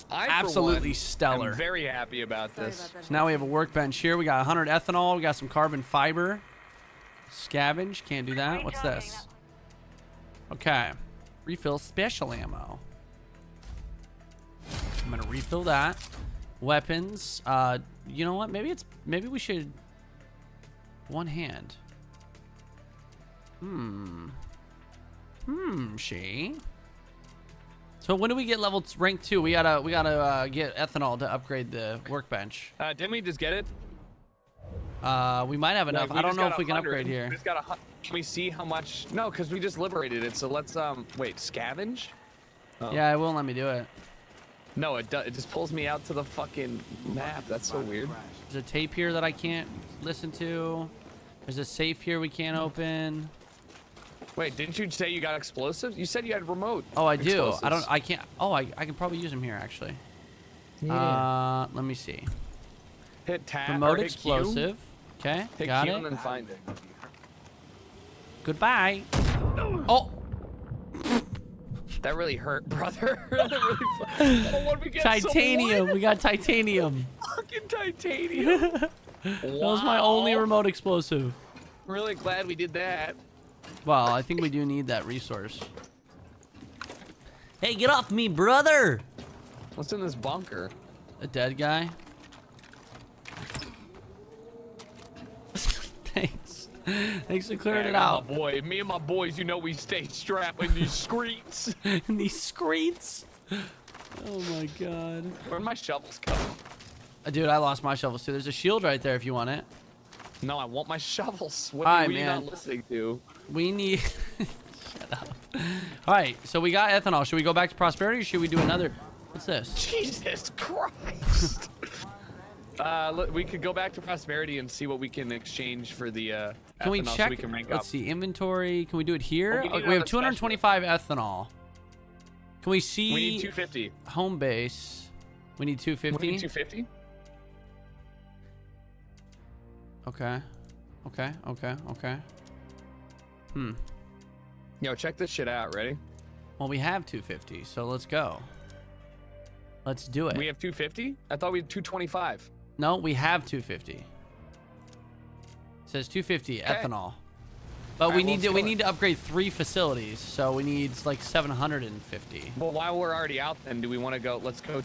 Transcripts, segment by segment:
absolutely stellar. I'm very happy about this. So now we have a workbench here. We got 100 ethanol. We got some carbon fiber. Scavenge. Can't do that. What's this? Okay. Refill special ammo. I'm gonna refill that. Weapons. You know what? Maybe we should one hand. She. So when do we get level rank 2? We gotta get ethanol to upgrade the workbench. Didn't we just get it? We might have enough. I don't know if we can upgrade here. We just got can we see how much? No, because we just liberated it. So let's wait, scavenge. Oh. Yeah, it won't let me do it. No, it just pulls me out to the fucking map. That's so weird. There's a tape here that I can't listen to. There's a safe here we can't open. Wait, didn't you say you got explosives? You said you had remote. Oh, I do. Explosives. I can't. Oh, I can probably use them here actually. Yeah. Let me see. Hit tab. Remote or hit explosive. Q. Okay, Hit got Q it. and then find it. Goodbye. Oh. That really hurt, brother. That really oh, what we get? Titanium. We got titanium. Fucking titanium. That was my only remote explosive. I'm really glad we did that. Well, I think we do need that resource. Hey, get off me, brother! What's in this bunker? A dead guy. Thanks. Thanks for clearing it out. My boy, me and my boys, you know we stay strapped in these streets. In these streets? Oh my god. Where'd my shovels go? Dude, I lost my shovels too. There's a shield right there if you want it. No, I want my shovels. What All are right, you man. not listening to? We need... Shut up. All right, so we got ethanol. Should we go back to prosperity or should we do another... What's this? Jesus Christ. Look, we could go back to prosperity and see what we can exchange for the can we ethanol check? so we can rank Let's up. see. Inventory. Can we do it here? Oh, We have 225 ethanol. Can we see... We need 250. Home base. We need 250? We need 250? Okay. Okay, okay, okay. Yo, check this shit out. Ready? Well, we have 250, so let's go. Let's do it. We have 250? I thought we had 225. No, we have 250. It says 250 ethanol. But we need to upgrade 3 facilities, so we need like 750. Well, while we're already out, then do we want to go? Let's go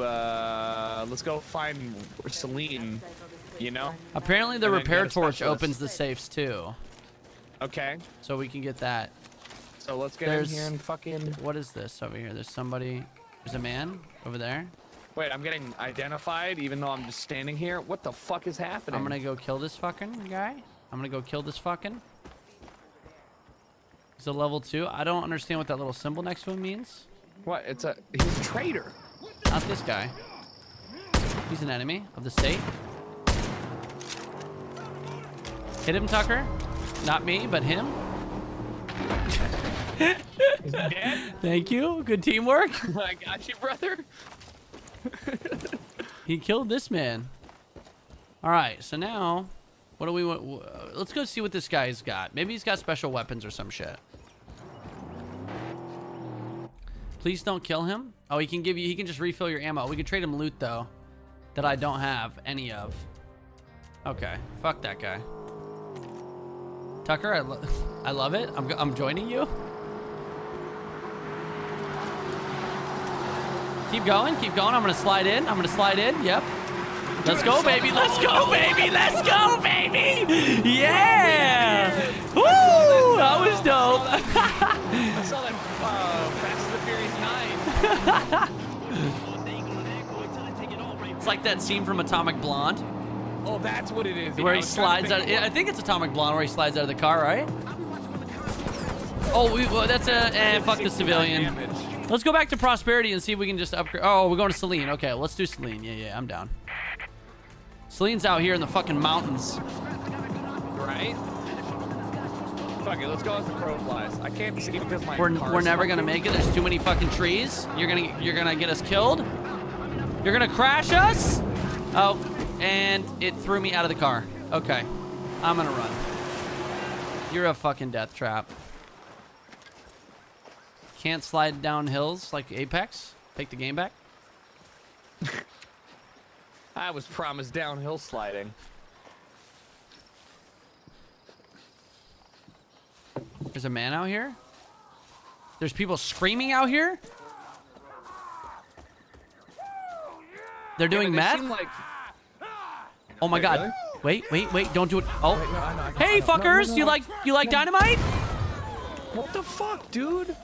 find Celine. You know? Apparently the And then repair get a torch specialist. opens the safes too. Okay. So we can get that. So let's get in here and fucking... What is this over here? There's somebody... There's a man over there. Wait, I'm getting identified even though I'm just standing here? What the fuck is happening? I'm gonna go kill this fucking guy. I'm gonna go kill this fucking... He's a level 2. I don't understand what that little symbol next to him means. What? He's a traitor. Not this guy. He's an enemy of the state. Hit him, Tucker. Not me, but him. Is he dead? Thank you. Good teamwork. I got you, brother. He killed this man. All right, so now, what do we want? Let's go see what this guy's got. Maybe he's got special weapons or some shit. Please don't kill him. Oh, he can just refill your ammo. We can trade him loot though, that I don't have any of. Okay, fuck that guy. Tucker, I love it. I'm joining you. Keep going, keep going. I'm gonna slide in. Yep. Let's go, baby. Let's go, baby. Let's go, baby. Yeah. Woo! That was dope. I saw that Fast and the Furious 9. It's like that scene from Atomic Blonde. Oh, that's what it is. Where he slides out. I think it's Atomic Blonde where he slides out of the car, right? Oh, that's a... fuck the civilian. Let's go back to prosperity and see if we can just upgrade. Oh, we're going to Celine. Okay, let's do Celine. Yeah, I'm down. Celine's out here in the fucking mountains. Right? Fuck it, let's go as the crow flies. I can't see because my We're never gonna make it. There's too many fucking trees. You're gonna get us killed. You're gonna crash us. Oh, and it threw me out of the car. Okay, I'm gonna run. You're a fucking death trap. Can't slide down hills like Apex. Take the game back. I was promised downhill sliding. There's a man out here? There's people screaming out here? They're doing They meth? seem like... Oh my Wait, god. really? Wait, don't do it. Oh. Wait, no, I know. Hey No, fuckers, no, you like dynamite? What the fuck, dude?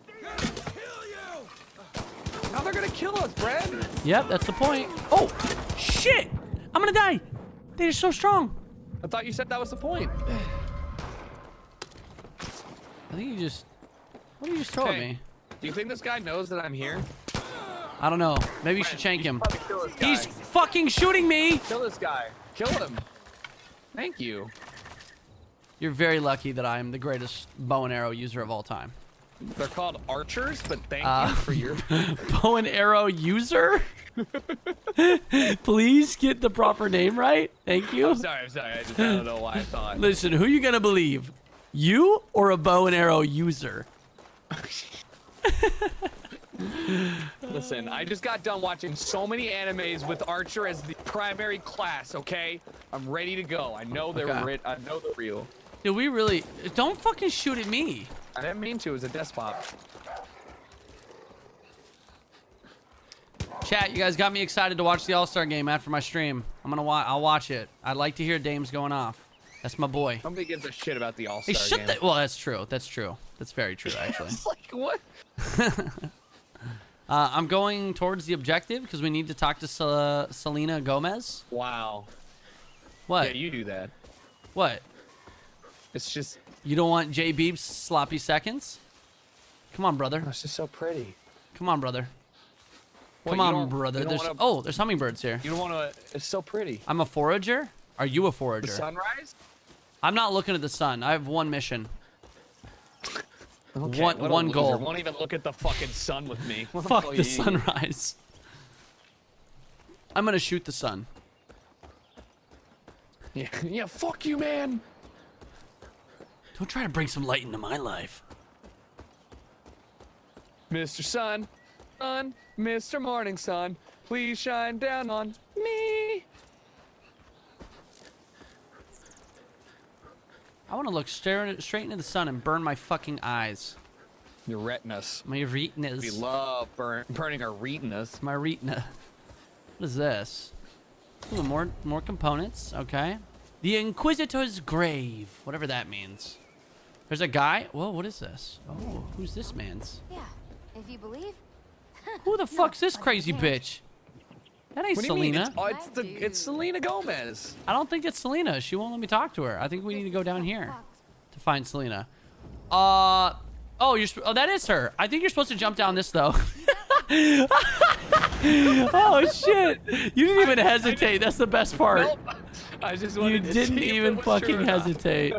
How they're gonna kill us, Brad? Yep, that's the point. Oh, shit! I'm gonna die. They're so strong. I thought you said that was the point. I think you just... What did you just throw at Hey, me? do you think this guy knows that I'm here? I don't know. Maybe you should Brad, shank him. probably kill this guy. He's fucking shooting me! Kill this guy. Kill him. Thank you. You're very lucky that I am the greatest bow and arrow user of all time. They're called archers, but thank you for your... Bow and arrow user? Please get the proper name right. Thank you. I'm sorry. I don't know why I thought. Listen, who you gonna believe? You or a bow and arrow user? Listen, I just got done watching so many animes with Archer as the primary class, okay? I'm ready to go. I know they're Okay. I know they're real. Dude, we really... Don't fucking shoot at me. I didn't mean to. It was a despot. Chat, you guys got me excited to watch the All-Star game after my stream. I'll watch it. I'd like to hear Dames going off. That's my boy. Nobody gives a shit about the Hey, All-Star shut game. the... Well, that's true. That's true. That's very true, actually. It's like, what? I'm going towards the objective because we need to talk to Selena Gomez. Wow. What? Yeah, you do that. What? It's just... You don't want J Beeb's sloppy seconds? Come on, brother. It's just so pretty. Come on, brother. Well, Come you on, don't- brother. you don't There's... wanna- Oh, there's hummingbirds here. You don't want to... It's so pretty. I'm a forager? Are you a The forager? sunrise? I'm not looking at the sun. I have one mission. Okay, One- what a one loser. goal. Won't even look at the fucking sun with me. What Fuck fuck the you- sunrise. I'm gonna shoot the sun. Yeah, fuck you, man. Don't try to bring some light into my life. Mr. Sun, Mr. Morning Sun, please shine down on me. I want to look straight into the sun and burn my fucking eyes. Your retinas. My retinas. We love burning our retinas. My retina. What is this? Ooh, more components. Okay. The Inquisitor's Grave. Whatever that means. There's a guy. Whoa, what is this? Oh, who's this man's? Yeah, if you believe. Who the fuck's this crazy bitch? That ain't What do you mean? Selena. It's Selena Gomez. I don't think it's Selena. She won't let me talk to her. I think we need to go down here to find Selena. Oh, oh, that is her. I think you're supposed to jump down this though. Oh shit! You didn't even hesitate. That's the best part. Nope. I just You wanted to didn't see if even it was true or fucking not. hesitate.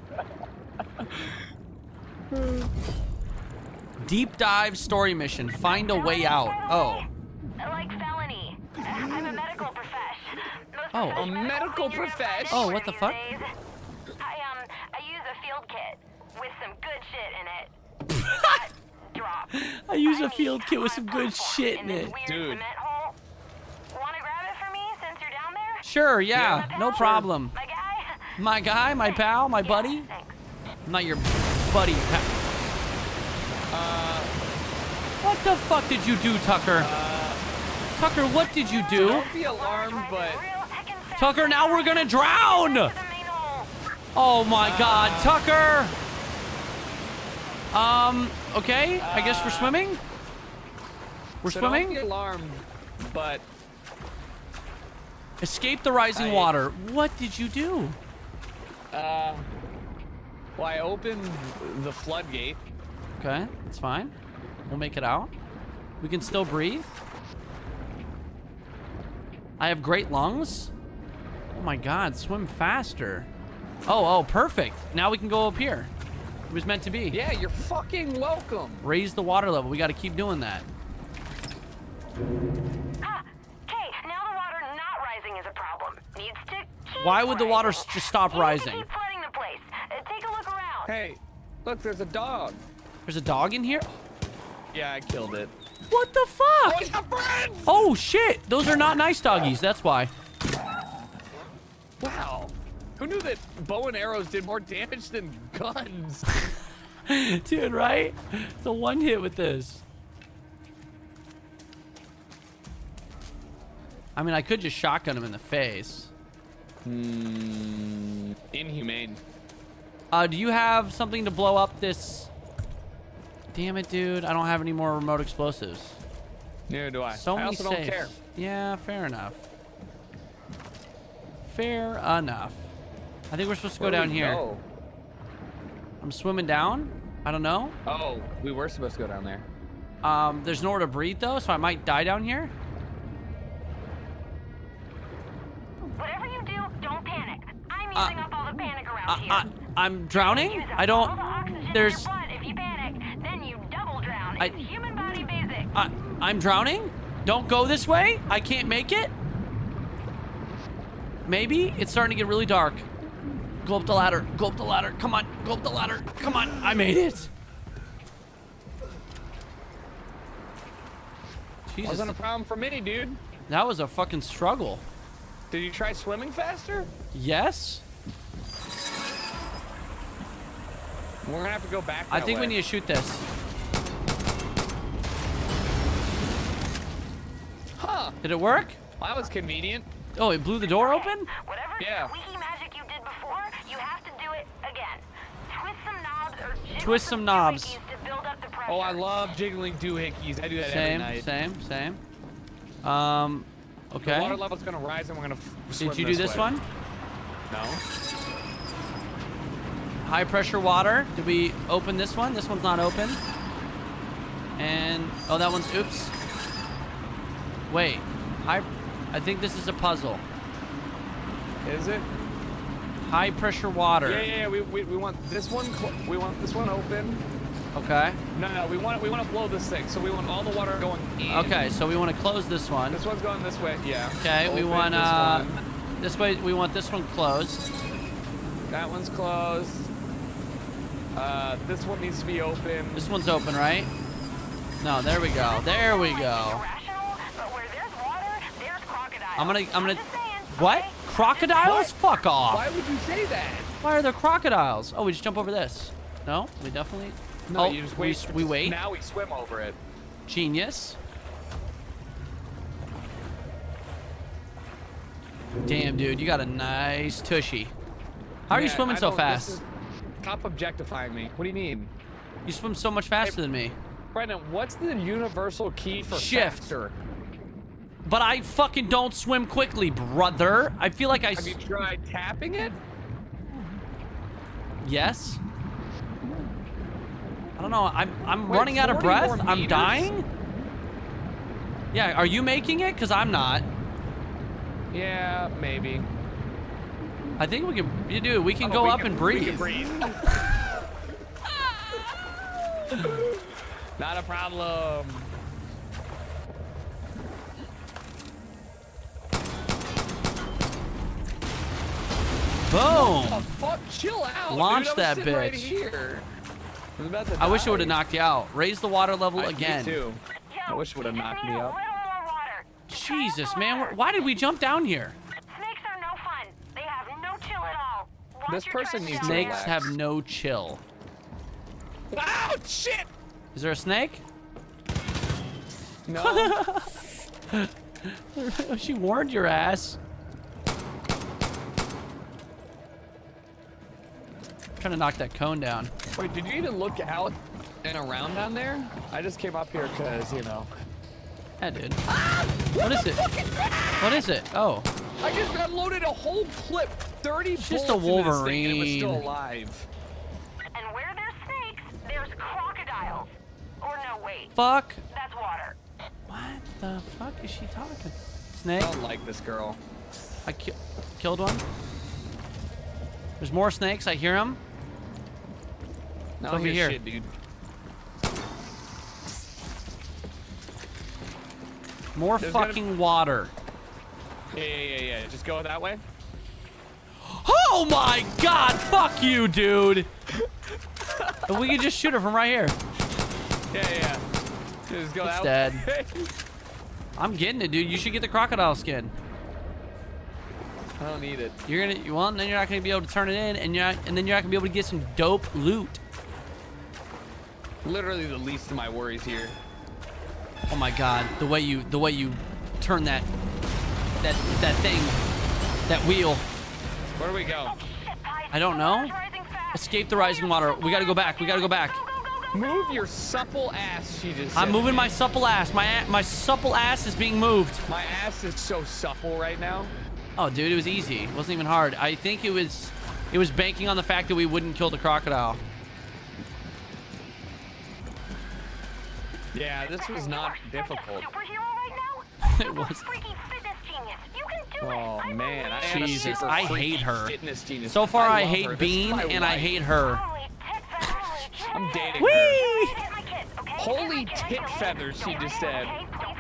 Deep dive story mission. Find a way out. Oh. Like felony. I'm a medical profesh. Most Oh. professionals A medical when you're in profesh? a Oh, what the these fuck? days. I use a field kit with some good shit in it. Drop. I use a need field kit with some good hot shit in this it. weird Dude. cement hole. Wanna grab it for me since you're down there? Sure, yeah, My no pal? problem. My guy? My guy, my pal, my buddy. Thanks. I'm not your buddy. What the fuck did you do, Tucker? Tucker, what did you do? Don't be alarmed, but Real heckin' fast Tucker, now we're gonna drown! to the main hole. Oh my god, Tucker! Okay, I guess we're swimming? We're so don't be swimming? alarmed, but Escape the rising water. What did you do? well, I opened the floodgate. Okay, it's fine. We'll make it out. We can still breathe. I have great lungs. Oh my god, swim faster. Oh, perfect. Now we can go up here. It was meant to be. Yeah, you're fucking welcome. Raise the water level. We got to keep doing that. Ah, okay, now the water not rising is a problem. Needs to keep Why would the water rising. just stop Needs to rising? keep flooding the place. Take a look around. Hey, look, there's a dog. There's a dog in here? Yeah, I killed it. What the Oh, fuck? yeah, friends! Oh, shit. Those are not nice doggies. That's why. Wow. Who knew that bow and arrows did more damage than guns? Dude, right? It's a one hit with this. I mean, I could just shotgun him in the face. Inhumane. Do you have something to blow up this? Damn it, dude. I don't have any more remote explosives. Neither do I. So I many also don't safes. care. Yeah, fair enough. Fair enough. I think we're supposed to go down here. Go? I'm swimming down. I don't know. Oh, we were supposed to go down there. There's nowhere to breathe though, so I might die down here. Whatever you do, don't panic. I'm using up all the panic around here. I'm drowning. Use up I all the don't. oxygen in your There's. blood. If you panic, then you double drown. It's human body basics. I'm drowning. Don't go this way. I can't make it. Maybe it's starting to get really dark. Go up the ladder. Go up the ladder. Come on. Go up the ladder. Come on. I made it. Jesus. Wasn't a problem for me, dude. That was a fucking struggle. Did you try swimming faster? Yes. We're gonna have to go back. I that think way. we need to shoot this. Huh? Did it work? Well, that was convenient. Oh, it blew the door open? Whatever Yeah. squeaky magic you did before, you have to do it again. Twist some knobs or jiggle Twist some knobs. doohickeys to build up the pressure. Oh, I love jiggling doohickeys. I do that every Same, night. same. The water Okay. level's gonna rise, and we're gonna swim Did you do this way. one? No. High pressure water. Did we open this one? This one's not open. And, oh, that one's, oops. Wait, I think this is a puzzle. Is it? High pressure water. Yeah. We want this one. We want this one open. Okay. No. We want to blow this thing. So we want all the water going in. Okay, so we want to close this one. This one's going this way. Yeah. Okay, we Open want, this one. this way, we want this one closed. That one's closed. This one needs to be open. This one's open, right? No, there we go. There we go. Irrational, but where there's water, there's crocodiles. I'm gonna, Just saying, what? okay? Crocodiles? Fuck off. Why would you say that? Why are there crocodiles? Oh, we just jump over this. No, we definitely. No, oh, you just wait. We wait. Now we swim over it. Genius. Damn, dude, you got a nice tushy. How are you Yeah, swimming I so don't- fast? this is- Stop objectifying me. What do you mean? You swim so much faster than me. Brendan, what's the universal key for Shift. faster? But I fucking don't swim quickly, brother. I feel like I. Have you tried tapping it? Yes. I don't know. I'm Wait, running out of 40 breath. more I'm meters? dying. Yeah. Are you making it? Cause I'm not. Yeah, maybe. I think we can. You do. We can Oh, go we up can- and we breathe. can breathe. Not a problem. Boom. Oh fuck! Chill out. Launch dude. I was that sitting right bitch. here. I was about to I wish it would have die. knocked you out. Raise the water level again. Me too. I Yo, wish it would have you just knocked need me a up. little more water. Jesus, Faster man. water. Why did we jump down here? Snakes are no fun. They have no chill at all. Watch This your person tread needs down to there. Snakes have no chill. Ow! Shit! Is there a snake? No. She warned your ass. Trying to knock that cone down. Wait, did you even look out and around down there? I just came up here because, you know. Yeah, dude. What is it? What is it? Oh, I just unloaded a whole clip, 30 It's just bullets a into this thing, and it was still Wolverine. alive. And where there's snakes, there's crocodiles. Or no, wait. fuck. That's water. What the fuck is she talking? I Snake? don't like this girl. I killed one. There's more snakes. I hear them. No, over here. Shit, dude. More There's gotta- fucking water. Yeah. Just go that way. Oh my god! Fuck you, dude. If we could just shoot her from right here. Yeah. Just go It's that dead. way. I'm getting it, dude. You should get the crocodile skin. I don't need it. You're gonna, well, then you're not gonna be able to turn it in, and then you're not gonna be able to get some dope loot. Literally the least of my worries here. Oh my God, the way you turn that thing, that wheel. Where do we go? I don't know. Escape the rising water. We gotta go back. We gotta go back. Move your supple ass, she just said. I'm moving my supple ass. My supple ass is being moved. My ass is so supple right now. Oh, dude, it was easy. It wasn't even hard. I think it was banking on the fact that we wouldn't kill the crocodile. Yeah, this was not difficult. It was. Oh man, I am a Jesus, super I freaky hate her. fitness genius. So far, I love her. hate This is Bean my and I wife. hate her. I'm dating her. Whee! Holy tit feathers, she just said.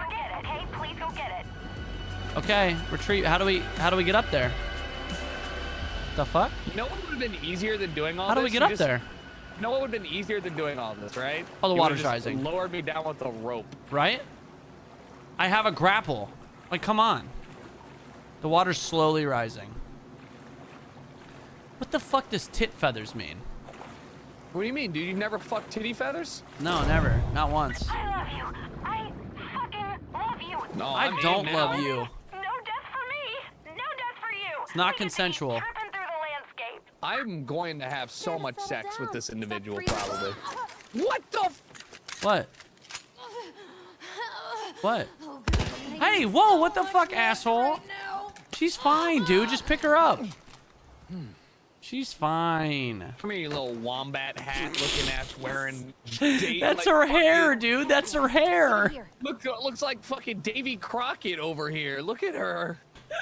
Okay, retreat. How do we get up there? The fuck? You know what would have been easier than doing all How this? do we get You up just- there? You know what would have been easier than doing all this, right? Oh, the You water's would've just rising. Lowered me down with a rope. Right? I have a grapple. Like, come on. The water's slowly rising. What the fuck does tit feathers mean? What do you mean, dude? You've never fucked titty feathers? No, never. Not once. I love you. I fucking love you. No, I I'm in don't now. love you. No death for me. No death for you. It's not We just keep consensual. tripping through the landscape. I'm going to have so Gotta much settle sex with down. this Stop individual, freezing. probably. What the f- What? What? Oh, God. Hey, whoa, what the fuck, asshole? Right now. She's fine, dude. Just pick her up. She's fine. Come here, you little wombat hat looking ass wearing. date That's like her hair, fucking- dude. That's her hair. Here. Looks like fucking Davy Crockett over here. Look at her.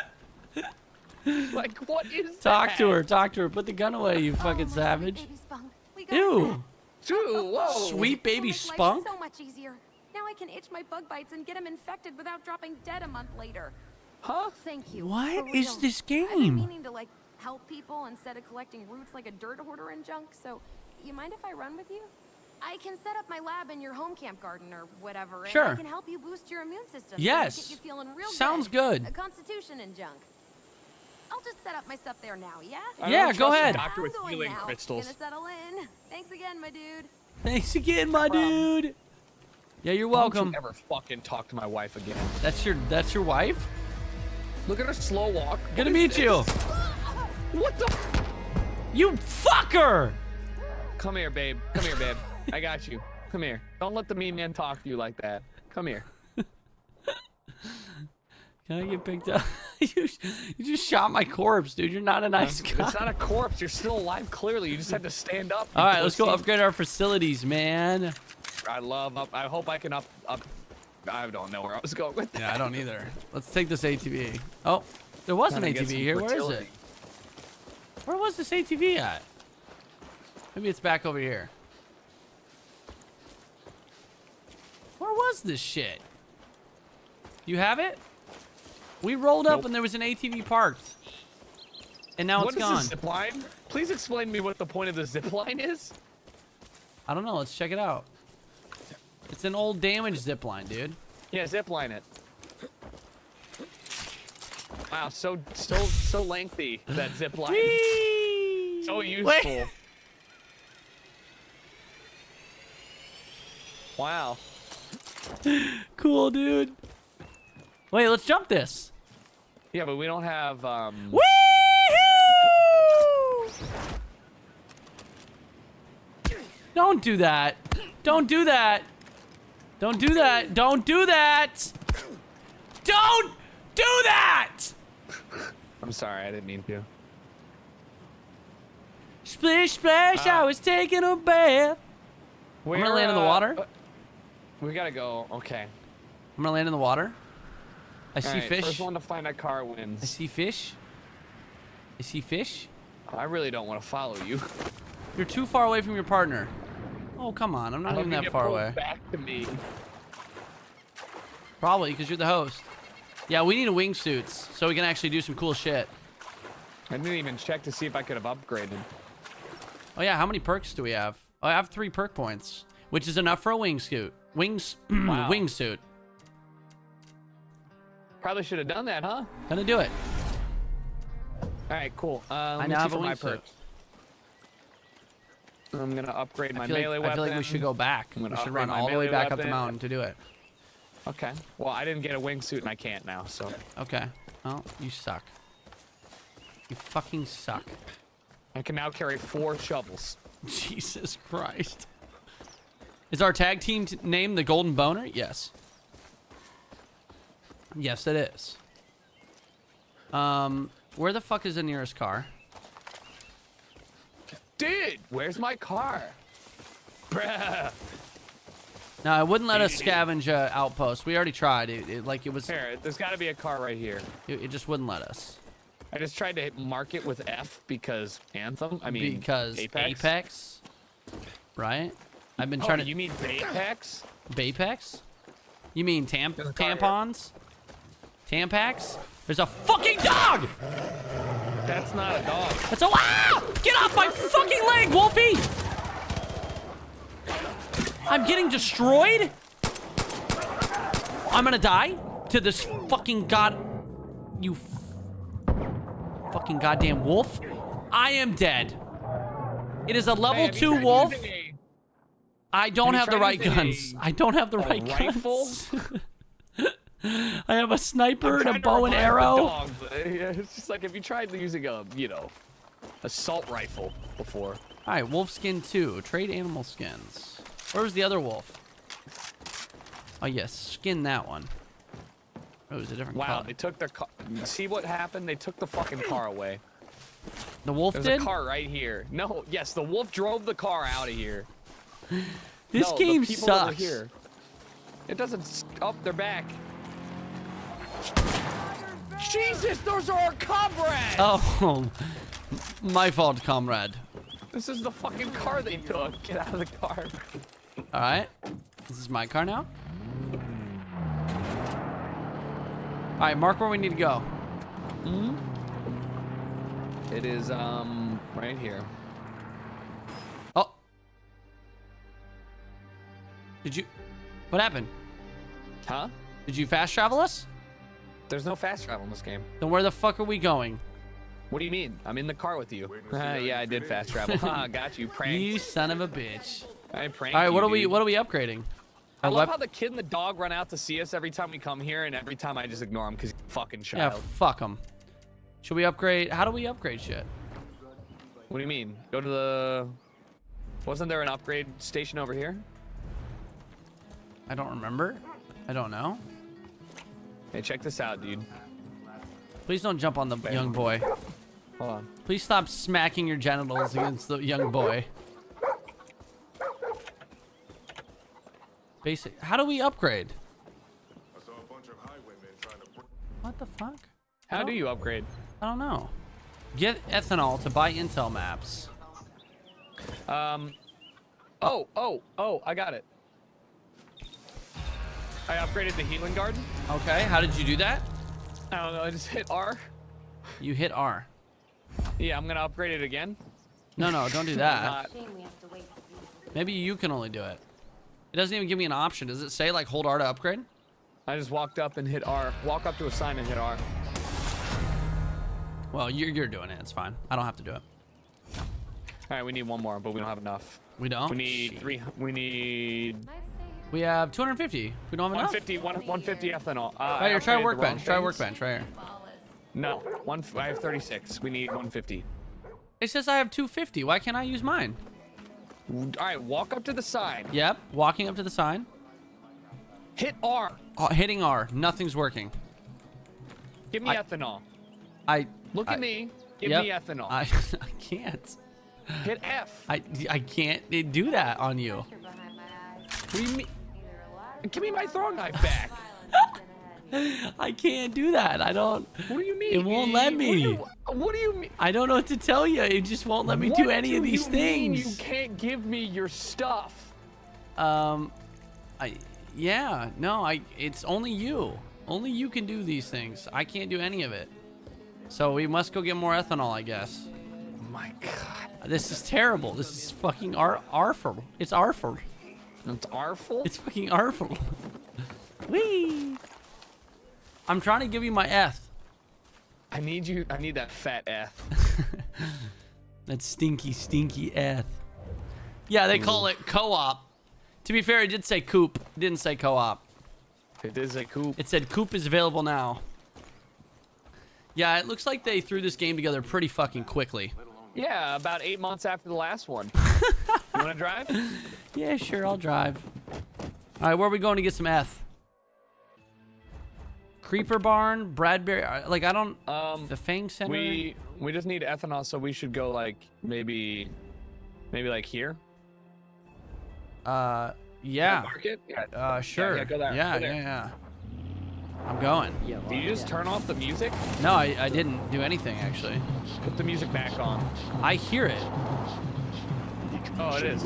Like, what is Talk that? to her. Talk to her. Put the gun away, you fucking Oh, my savage. baby spunk. We got Ew. Dude, whoa. Sweet baby It'll make life spunk. So much easier. Now I can itch my bug bites and get them infected without dropping dead a month later. Huh? Thank you. What for is real. this I've been game? meaning to like help people instead of collecting roots like a dirt hoarder and junk. So, you mind if I run with you? I can set up my lab in your home camp garden or whatever. And Sure. I can help you boost your immune system. Yes. And get you feeling real Sounds good. A constitution and junk. I'll just set up my stuff there now, yeah? I Yeah, don't go trust a ahead. Doctor with I'm going healing now. crystals. Gonna settle in. Thanks again, my dude. Thanks again, my dude. Yeah, you're Don't welcome. you ever fucking talk to my wife again. That's your wife? Look at her slow walk. Good to What meet is you. this? What the? You fucker! Come here, babe. Come here, babe. I got you. Come here. Don't let the mean man talk to you like that. Come here. Can I get picked up? you just shot my corpse, dude. You're not a nice guy. It's not a corpse. You're still alive, clearly. You just had to stand up. you All right, let's go pussy. upgrade our facilities, man. I hope I can up. I don't know where I was going with that. Yeah, I don't either. Let's take this ATV. Oh, there was an Gotta get ATV some here. Where is it? fertility. Where was this ATV at? Maybe it's back over here. Where was this shit? You have it? We rolled up Nope. and there was an ATV parked. And now What it's is gone. this zip line? Please explain to me what the point of the zip line is. I don't know. Let's check it out. It's an old damaged zip line, dude. Yeah, zip line it. Wow, so lengthy that zip line. Whee! So Wait. useful. Wow. Cool, dude. Wait, let's jump this. Yeah, but we don't have Woo! Don't do that. Don't do that. Don't do that. Don't do that. Don't do that. I'm sorry, I didn't mean to. Splish splash, I was taking a bath. Where, gonna land in the water. We gotta go. Okay. I'm gonna land in the water. I see All right, fish. First one to find that car I wins. see fish. I see fish. I really don't want to follow you. You're too far away from your partner. Oh, come on. I'm not Let even me that get far pulled away. Back to me. Probably because you're the host. Yeah, we need a wingsuits so we can actually do some cool shit. I didn't even check to see if I could have upgraded. Oh yeah, how many perks do we have? Oh, I have 3 perk points, which is enough for a wingsuit. Wow. Wingsuit. Probably should have done that, huh? Gonna do it. All right, cool. I Let me now see have a for my wingsuit. perks. I'm gonna upgrade my I feel melee like, weapon. I feel like we should go back. I'm We gonna should upgrade run my all the way melee back up the weapon. mountain to do it. Okay. Well, I didn't get a wingsuit and I can't now, so. Okay. Well, you suck. You fucking suck. I can now carry 4 shovels. Jesus Christ. Is our tag team name the Golden Boner? Yes. Yes, it is. Where the fuck is the nearest car? Dude, where's my car? Bruh. No, it wouldn't let us scavenge outpost. We already tried. It was. Here, there's got to be a car right here. It just wouldn't let us. I just tried to mark it with F because Anthem. I mean, Because Apex. Right? I've been trying to. You mean Apex? Bapex? You mean There's a car here. tampons? Tampax? There's a fucking dog! That's not a dog. That's a wow! Get off my fucking leg, Wolfie! I'm getting destroyed? I'm gonna die to this fucking fucking goddamn wolf. I am dead. It is a level 2 wolf. I don't have the right guns. I don't have the right rifle? guns. I have a sniper and a bow and arrow. It's just like if you tried using a, assault rifle before. All right, wolf skin 2. Trade animal skins. Where was the other wolf? Oh, yes. Skin that one. Oh, it was a different Wow, color. they took their car. See what happened? They took the fucking car away. The wolf There's did? a car right here. No, yes, the wolf drove the car out of here. This No, game the people that were sucks. here. It doesn't. Oh, they're back. Jesus, those are our comrades! Oh, my fault, comrade. This is the fucking car they took. Get out of the car. All right. This is my car now. All right, mark where we need to go. It is, right here. Oh. What happened? Huh? Did you fast travel us? There's no fast travel in this game. Then where the fuck are we going? What do you mean? I'm in the car with you. Yeah, I did fast travel. Got you. Pranked. You son of a bitch. I pranked All right, you, what are we dude. upgrading? I Our love wep- how the kid and the dog run out to see us every time we come here, and every time I just ignore them because he's a fucking Yeah, child. fuck them. Should we upgrade? How do we upgrade shit? What do you mean? Go to the... Wasn't there an upgrade station over here? I don't remember. I don't know. Hey, check this out, dude. Please don't jump on the young boy. Hold on. Please stop smacking your genitals against the young boy. Basic. How do we upgrade? What the fuck? How do you upgrade? I don't know. Get ethanol to buy intel maps. Oh, I got it. I upgraded the healing garden. Okay, how did you do that? I don't know, I just hit R. You hit R. Yeah, I'm gonna upgrade it again. No, don't do that. Not- Maybe you can only do it. It doesn't even give me an option. Does it say like hold R to upgrade? I just walked up and hit R. Walk up to a sign and hit R. Well, you're doing it. It's fine. I don't have to do it. All right, we need one more, but we don't have enough. We don't? We need Shit. 3. We need We have 250. We don't have enough. 150 ethanol. Right here, try upgraded the workbench. wrong Try things. workbench right here. No, I have 36. We need 150. It says I have 250. Why can't I use mine? All right, walk up to the sign. Yep. Walking up to the sign. Hit R. Oh, hitting R. Nothing's working. Give me ethanol. Look I- at me. Give Yep. me ethanol. I can't. Hit F. I can't do that on you. What do you mean? Give me my throwing knife back. I can't do that. I don't. What do you mean? It won't let me. What do you mean? I don't know what to tell you. It just won't let me What do any of do these you mean things. You can't give me your stuff. Yeah, no, it's only you. Only you can do these things. I can't do any of it. So we must go get more ethanol, I guess. Oh my God. This is terrible. This is fucking arful. It's arful. It's artful. It's fucking arful. Whee! I'm trying to give you my F. I need you. I need that fat F. That stinky F. Yeah, they call it co-op. To be fair, it did say coop. It didn't say co-op. It is a coop. It said coop is available now. Yeah, it looks like they threw this game together pretty fucking quickly. Yeah, about 8 months after the last one. You want to drive? Yeah, sure, I'll drive. All right, where are we going to get some F? Creeper Barn, Bradbury, like I don't. The Fang Center. We just need ethanol, so we should go like maybe like here. Yeah. Market. Sure. Yeah, go there. Yeah, Go there. yeah. I'm going. Did you just turn off the music? No, I didn't do anything actually. Put the music back on. I hear it. Oh, it is.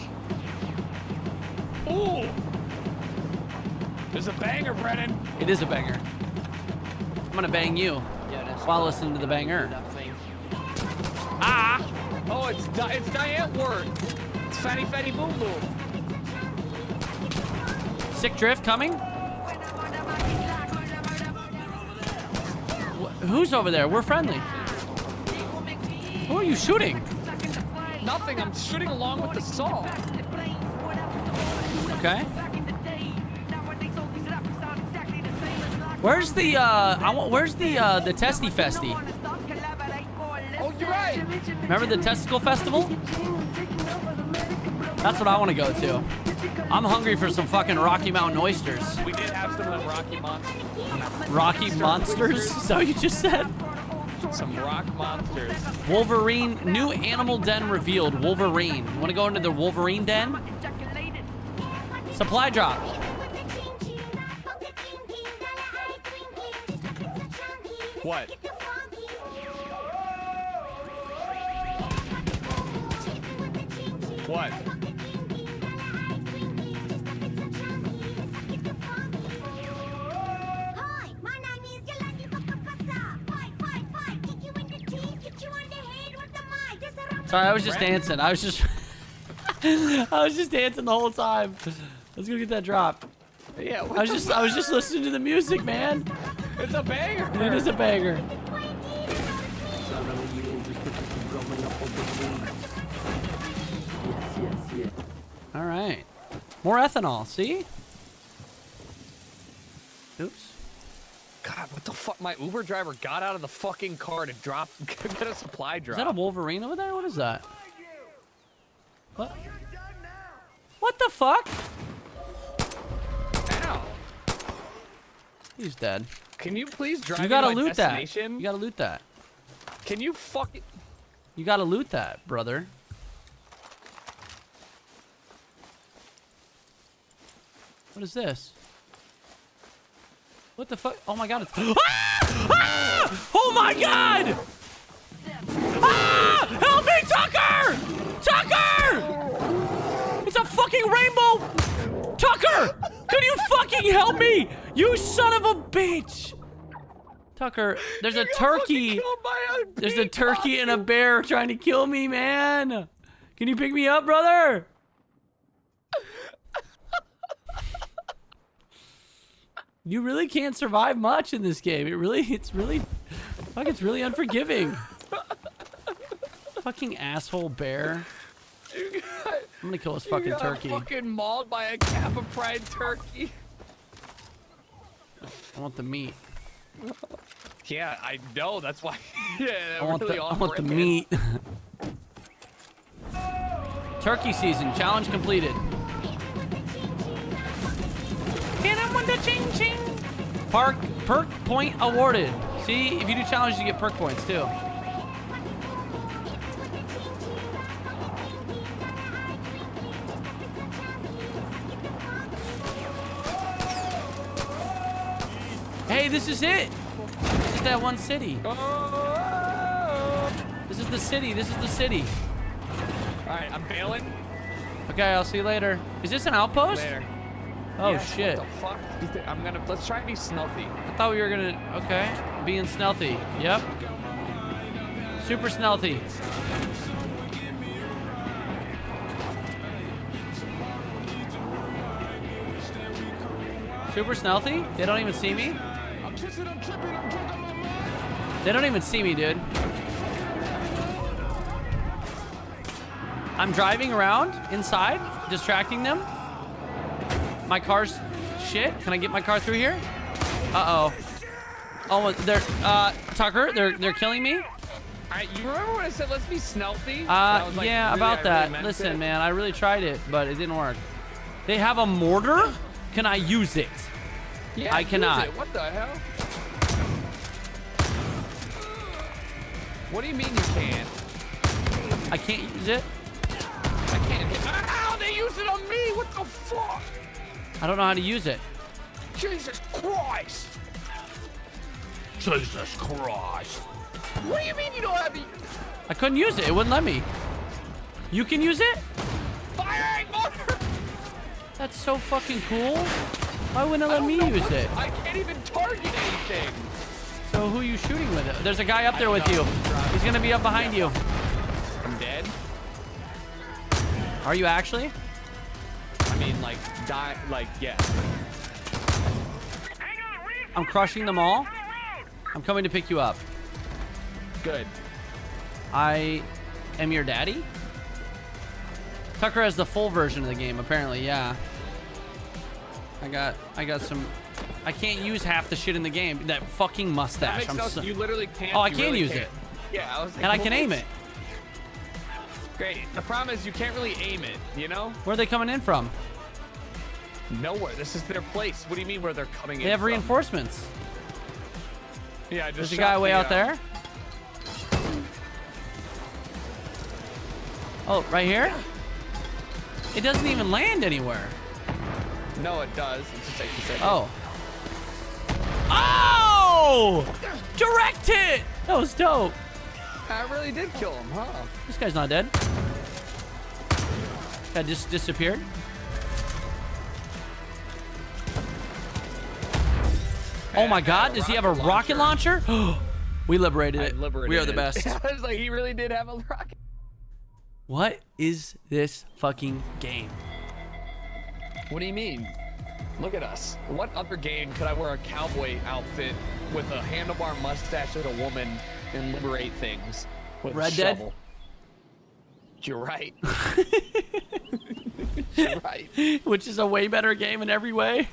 Ooh! There's a banger, Brennan. It is a banger. I'm gonna bang you while listening to the banger. Ah! Oh, it's Diane Word. It's Fatty Fatty Boom Boom. Sick drift coming. Who's over there? We're friendly. Who are you shooting? Nothing. I'm shooting along with the song. Okay. Where's the where's the Testy Festy? Oh, you're right. Remember the Testicle Festival? That's what I want to go to. I'm hungry for some fucking Rocky Mountain oysters. We did have some of them Rocky Monsters. Rocky Monsters? Is that what you just said? Some rock monsters. Wolverine, new animal den revealed. Wolverine. You want to go into the Wolverine den? Supply drop. What? What? Hi, my name is Yolandi Papapasa. Fight, fight, fight. Kick you in the teeth, get you on the head with the mic. This around Sorry, I was just dancing. I was just I was just dancing the whole time. Let's go get that drop. Yeah. I was just listening to the music, man. It's a banger. It is a banger. All right. More ethanol, see? Oops. God, what the fuck? My Uber driver got out of the fucking car to drop, get a supply drop. Is that a Wolverine over there? What is that? What? What the fuck? Ow. He's dead. Can you please drive You gotta me to my loot that. destination? You gotta loot that. Can you fucking... You gotta loot that, brother. What is this? What the fuck? Oh my god, it's... Ah! Ah! Oh my god! Ah! Help me, Tucker! Tucker! It's a fucking rainbow! Tucker! Could you fucking help me? You son of a bitch! Tucker, there's a turkey. There's a turkey and a bear trying to kill me, man. Can you pick me up, brother? You really can't survive much in this game. It's really unforgiving. Fucking asshole bear. I'm gonna kill this fucking turkey. Fucking mauled by a Kappa Pride turkey. I want the meat. Yeah, I know. That's why. Yeah, I want the meat. Turkey season challenge completed. Hit him with the ching ching. Perk point awarded. See, if you do challenges, you get perk points too. Hey, this is it. This is that one city. This is the city. This is the city. All right, I'm bailing. Okay, I'll see you later. Is this an outpost? Later. Oh Yes, shit. What the fuck? Let's try and be stealthy. I thought we were gonna, okay. Being stealthy. Yep. Super stealthy. Super stealthy? They don't even see me? They don't even see me, dude. I'm driving around inside, distracting them. My car's shit. Can I get my car through here? Uh-oh. Oh, they're Tucker, they're killing me. You remember when I said let's be stealthy? Yeah, about that. Listen, man, I really tried it, but it didn't work. They have a mortar? Can I use it? Yeah, I cannot. use it. What the hell? What do you mean you can't? I can't use it. I can't. Ow, they used it on me. What the fuck? I don't know how to use it. Jesus Christ. Jesus Christ. What do you mean you don't have the I couldn't use it. It wouldn't let me. You can use it? firing motor? That's so fucking cool. Why wouldn't it let me use it? I can't even target anything. So who are you shooting with? There's a guy up there with you. He's gonna be up behind you. I'm dead. Are you actually? I mean, like, die, like, yeah. I'm crushing them all. I'm coming to pick you up. Good. I am your daddy? Tucker has the full version of the game, apparently, yeah. I got some... I can't use half the shit in the game. That fucking mustache. That makes sense. You literally can't. Oh, I you can really use can't. it. Yeah, I was like, And I can aim it. Great. The problem is you can't really aim it, you know? Where are they coming in from? Nowhere. This is their place. What do you mean where they're coming in They have from? reinforcements. Yeah, I just There's a shot guy way the, out there. Oh, right here? It doesn't even land anywhere. No, it does. It's just takes a second. Oh. Oh! Direct hit! That was dope. I really did kill him, huh? This guy's not dead. Guy just disappeared. Oh my god, does he have a rocket launcher? We liberated it. We are the best. I was like, he really did have a rocket. What is this fucking game? What do you mean? Look at us. What other game could I wear a cowboy outfit with a handlebar mustache as a woman and liberate things with Red a Dead? shovel? You're right. You're right. Which is a way better game in every way.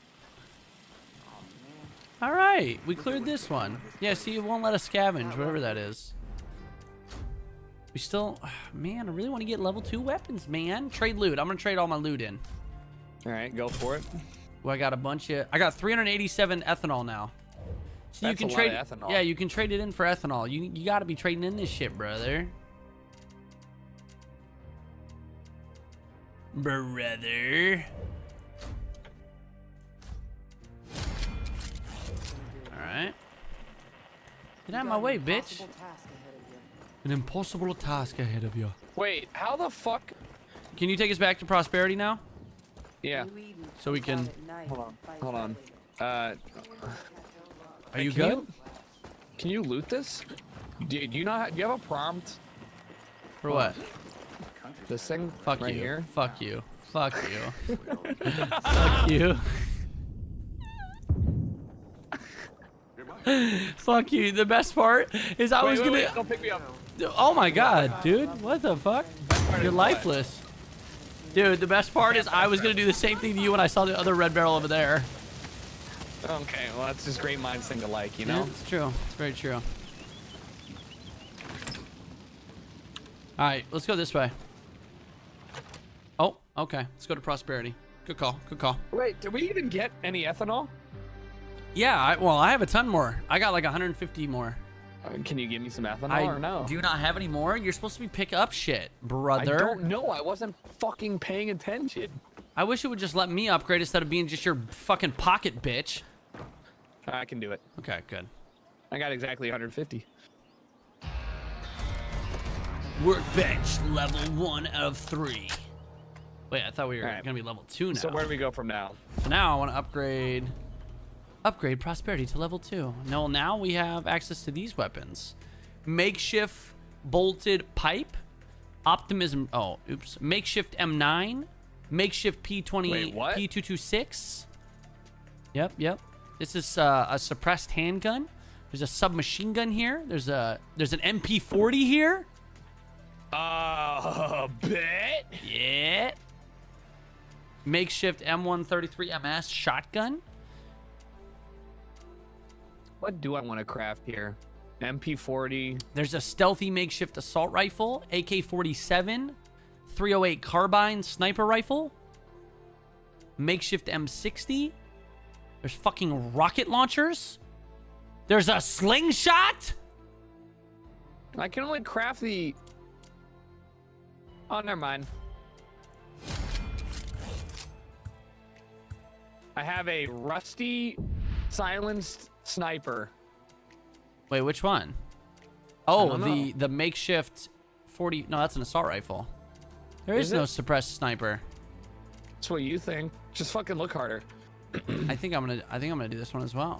All right, we cleared this one. Yeah, see, it won't let us scavenge, whatever that is. We still, man, I really want to get level 2 weapons, man. Trade loot. I'm gonna trade all my loot in. All right, go for it. Well, I got a bunch of, I got 387 ethanol now. So That's you can a lot trade, of ethanol. yeah, you can trade it in for ethanol. You got to be trading in this shit, brother. Brother. All right. Get out of my way, bitch. An impossible task ahead of you. Wait, how the fuck? Can you take us back to prosperity now? Yeah. So we can. Hold on. Are you Can good? Can you loot this? Do you not? Do you have a prompt? For what? This thing Fuck right you. here. Fuck you. Fuck you. Fuck you. Fuck you. The best part is I was gonna. Wait, don't pick me up. Oh my god, dude. What the fuck? part You're is lifeless. Dude, the best part is I was gonna do the same thing to you when I saw the other red barrel over there. Okay, well that's just great minds think alike, you Yeah, know? it's true. It's very true. Alright, let's go this way. Oh, okay. Let's go to prosperity. Good call. Good call. Wait, did we even get any ethanol? Yeah, well, I have a ton more. I got like 150 more. Can you give me some ethanol or no? Do you not have any more? You're supposed to be pick up shit, brother. I don't know. I wasn't fucking paying attention. I wish it would just let me upgrade instead of being just your fucking pocket bitch. I can do it. Okay, good. I got exactly 150. Workbench level 1 of 3. Wait, I thought we were All right. gonna be level 2 now. So where do we go from now? So now I want to upgrade prosperity to level 2. No, now we have access to these weapons. Makeshift bolted pipe, optimism. Oh, oops. Makeshift M9, makeshift P20, Wait, what? P226. Yep. This is a suppressed handgun. There's a submachine gun here. There's an MP40 here. Bet. Yeah. Makeshift M133 MS shotgun. What do I want to craft here? MP40. There's a stealthy makeshift assault rifle, AK-47, 308 carbine sniper rifle, makeshift M60. There's fucking rocket launchers. There's a slingshot. I can only craft the... Oh, never mind. I have a rusty silenced sniper. Wait, which one? Oh, don't know. the makeshift 40. No, that's an assault rifle. There is Is no it? suppressed sniper. That's what you think. Just fucking look harder. I think I'm gonna do this one as well.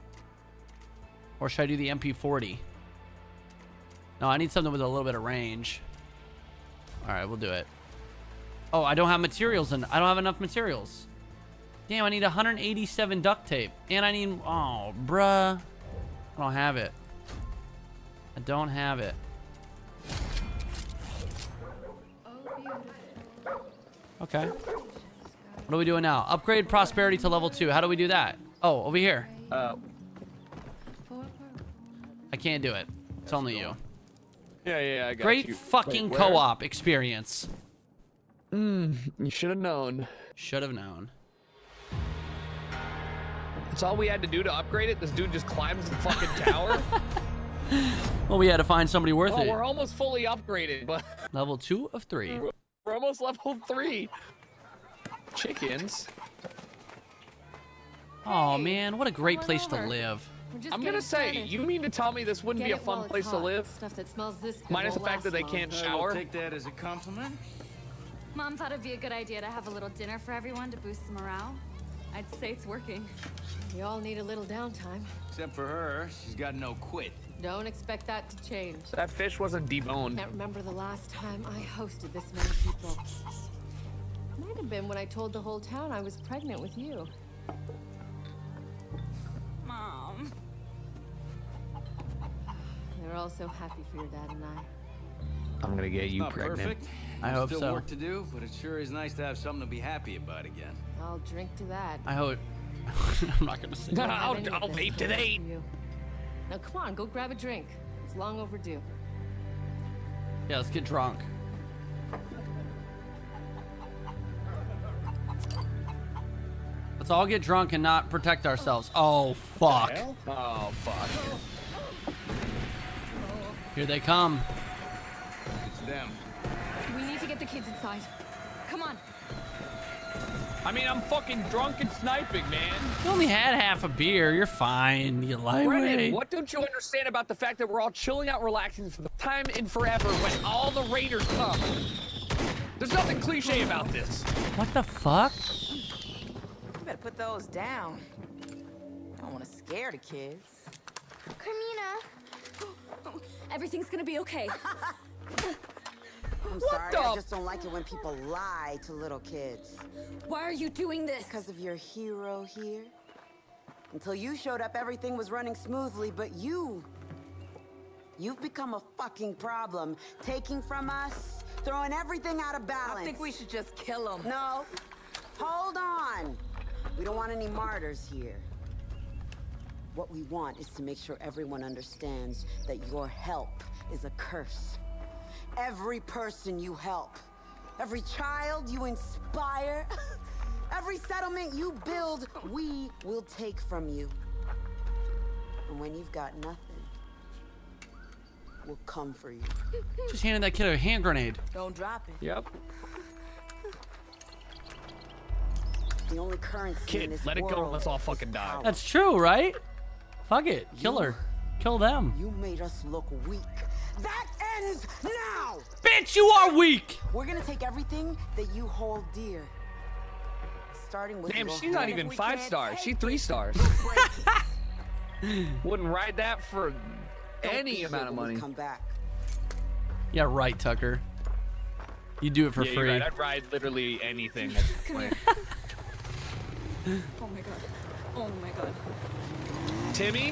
Or should I do the MP40? No, I need something with a little bit of range. All right, we'll do it. Oh, I don't have materials and I don't have enough materials. Damn, I need 187 duct tape. And I need, oh, bruh. I don't have it. I don't have it. Okay. What are we doing now? Upgrade prosperity to level 2. How do we do that? Oh, over here. I can't do it. It's only you. Yeah, I got Great you. fucking Wait, where? co-op experience. You should have known. Should have known. That's all we had to do to upgrade it. This dude just climbs the fucking tower. Well, we had to find somebody worth Oh, it. we're almost fully upgraded, but Level 2 of 3. we're almost level 3. Chickens. Oh man, what a great Come on place to over. live. We're just I'm gonna getting say, started. you mean to tell me this wouldn't Get be a it while fun it's place to hot. live? Stuff that smells this good Minus the won't fact that they last can't long. shower. Take that as a compliment. Mom thought it'd be a good idea to have a little dinner for everyone to boost the morale. I'd say it's working. We all need a little downtime. Except for her, she's got no quit. Don't expect that to change. That fish wasn't deboned. Can't remember the last time I hosted this many people. Might have been when I told the whole town I was pregnant with you. Mom. They're all so happy for your dad and I. I'm gonna get you Not pregnant. perfect. I hope Still so. work to do, but it sure is nice to have something to be happy about again. I'll drink to that. I hope. I'm not gonna say Don't that. have any of I'll this vape to today. do for you. Now come on, go grab a drink. It's long overdue. Yeah, let's get drunk. Let's all get drunk and not protect ourselves. Oh, fuck. Oh, fuck. Here they come. It's them. We need to get the kids inside. Come on. I mean, I'm fucking drunk and sniping, man. You only had half a beer. You're fine. You lightweight. Brennan, what don't you understand about the fact that we're all chilling out, relaxing for the time in forever when all the raiders come? There's nothing cliche about this. What the fuck? You better put those down. I don't want to scare the kids. Carmina. Everything's gonna be okay. I'm sorry, I the- just don't like it when people lie to little kids. Why are you doing this? Because of your hero here. Until you showed up, everything was running smoothly, but you've become a fucking problem. Taking from us, throwing everything out of balance. I think we should just kill him. No, hold on. We don't want any martyrs here. What we want is to make sure everyone understands that your help is a curse. Every person you help, every child you inspire, every settlement you build, we will take from you. And when you've got nothing, we'll come for you. Just handed that kid a hand grenade. Don't drop it. Yep. The only currency in Kid, this let it go and world let's all is fucking die. power. That's true, right? Fuck it. Kill her. Kill them. You made us look weak. That ends now! Bitch, you are weak. We're gonna take everything that you hold dear. Starting with Damn, your she's not hand. even If we 5 can't stars. take She it, 3 stars. break it. Wouldn't ride that for Don't any be amount here of when we money. Come back. Yeah, right, Tucker. You do it for Yeah, free. you're right. I'd ride literally anything at this point. Oh my god. Oh my god. Timmy?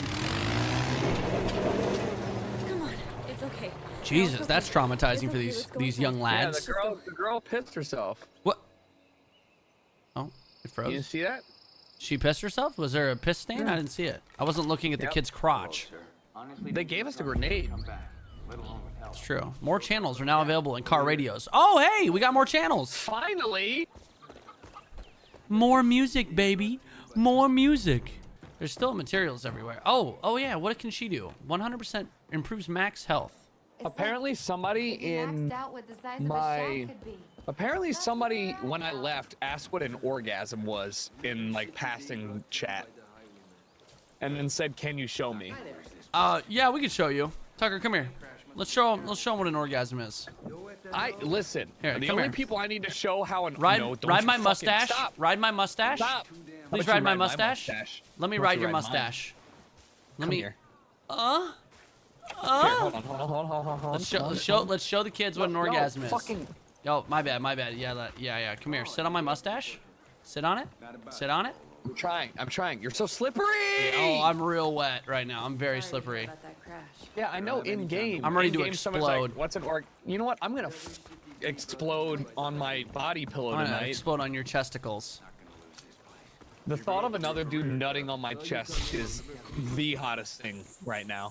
Come on. It's okay. Jesus, it's that's okay. traumatizing It's for okay, let's go these inside. young Yeah, lads. the girl pissed herself. What? Oh, it You froze. didn't see that? She pissed herself? Was there a piss stain? I didn't see it. I wasn't looking at the Yep. kid's crotch. They gave us a grenade. It's true. More channels are now available in car radios. Oh, hey, we got more channels. Finally! More music, baby. More music. There's still materials everywhere. Oh yeah. What can she do? 100% improves max health. Apparently somebody in my... Apparently somebody, when I left, asked what an orgasm was in, like, passing chat. And then said, can you show me? Yeah, we can show you. Tucker, come here. Let's show him what an orgasm is. Listen, Here, the come only here. people I need to show how an... Ride, no, don't ride you my fucking mustache. Stop. Ride my mustache. Stop. Please How about ride you my ride mustache. Let me ride your mine? mustache. Let Come me. here. Here, Uh. hold on. Let's show the kids what an orgasm is. Fucking... Oh, my bad. Yeah. Come here. Sit on my mustache. Sit on it. Sit on it. I'm trying. You're so slippery! Oh, I'm real wet right now. I'm very slippery. About that crash. Yeah, I know, in-game. I'm ready to In-game, someone's explode. Like, what's an org... You know what? I'm gonna explode on my body pillow I'm gonna tonight. explode on your chesticles. The thought of another dude nutting on my chest is the hottest thing right now.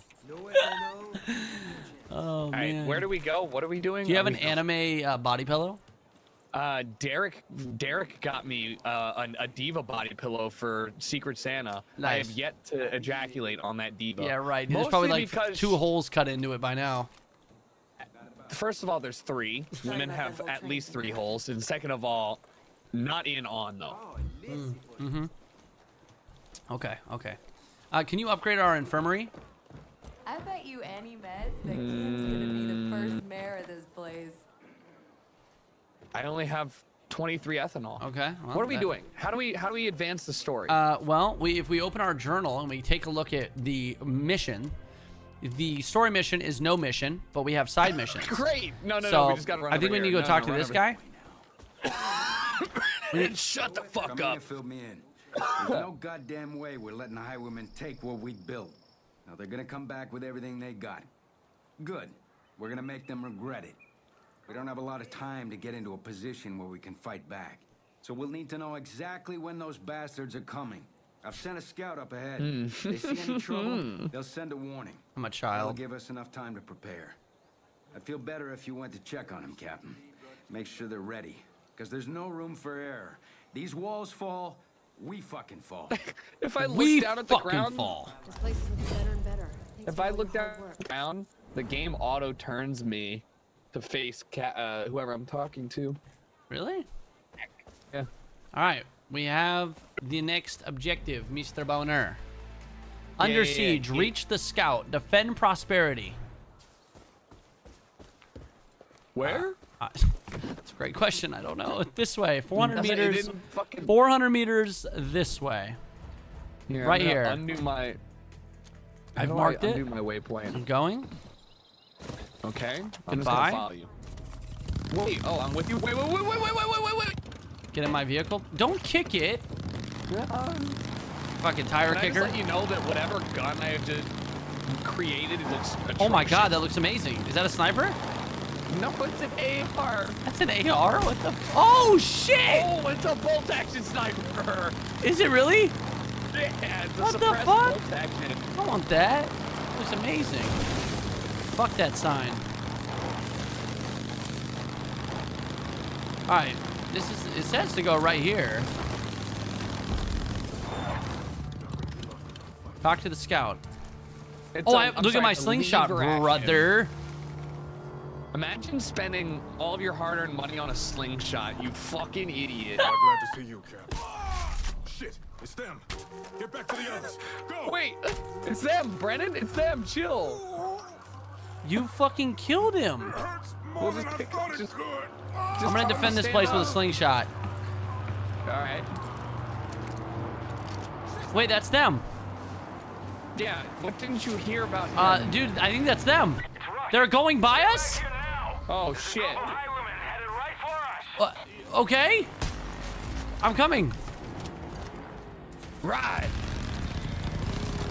Oh All right, man. where do we go? What are we doing? Do you have Are an we- anime body pillow? Derek got me a Diva body pillow for Secret Santa. I Nice. have yet to ejaculate on that Diva. Yeah, right. There's Mostly probably like because, 2 holes cut into it by now. First of all, there's 3. Women have at least 3 holes. And second of all, not in on though. Okay. Can you upgrade our infirmary? I bet you any meds that Kid's gonna be the first mayor of this place. I only have 23 ethanol. Okay. Well, What are we that- doing? How do we advance the story? Well, if we open our journal and we take a look at the mission, the story mission is no mission, but we have side missions. Great. No. So We just gotta run I think over we need to here. go talk to this guy. Shut the fuck Come in up. and fill me in. There's no goddamn way we're letting the highwaymen take what we built. Now they're gonna come back with everything they got. Good. We're gonna make them regret it. We don't have a lot of time to get into a position where we can fight back. So we'll need to know exactly when those bastards are coming. I've sent a scout up ahead. They see any trouble, they'll send a warning. I'm a That'll child. give us enough time to prepare. I'd feel better if you went to check on them, Captain. Make sure they're ready, because there's no room for error. These walls fall, we fucking fall. If I look We down at the fucking ground, fall. This place is looking better and better. Thanks if for I all the look down hard work. at the ground, the game auto turns me to face whoever I'm talking to. Really? Yeah. All right. We have the next objective, Mr. Boner. Under yeah, siege. yeah. Reach the scout. Defend prosperity. Where? That's a great question. I don't know. This way. 400 It meters. didn't fucking... 400 meters this way. Here, right I'm gonna here. Undo my. How I've do marked I it. undo my waypoint. I'm going. Okay. I'm just Goodbye. gonna follow you. Wait. Oh, I'm with you. Wait. Get in my vehicle. Don't kick it. Fucking tire Can I just kicker. let you know that whatever gun I have just created is atrocious? Oh my god, that looks amazing. Is that a sniper? No, it's an AR. That's an AR? What the? Oh shit! Oh, it's a bolt action sniper. Is it really? Yeah, it's a What the suppressed fuck? bolt action. I want that. It looks amazing. Fuck that sign. Alright, it says to go right here. Talk to the scout. It's, Oh, I'm look at sorry, my it's a slingshot, lever action. brother. Imagine spending all of your hard-earned money on a slingshot, you fucking idiot. I'm glad to see you, Cap. Shit, it's them. Get back to the others. Go! Wait, it's them, Brennan. It's them. Chill. You fucking killed him. Hurts We'll more just than I pick- thought it just- could. I'm gonna defend this place with a slingshot. All right. Wait, that's them. Yeah. What didn't you hear about him? Dude, I think that's them. They're going by us? Oh shit. Highwaymen headed right for us. Okay. I'm coming. Right.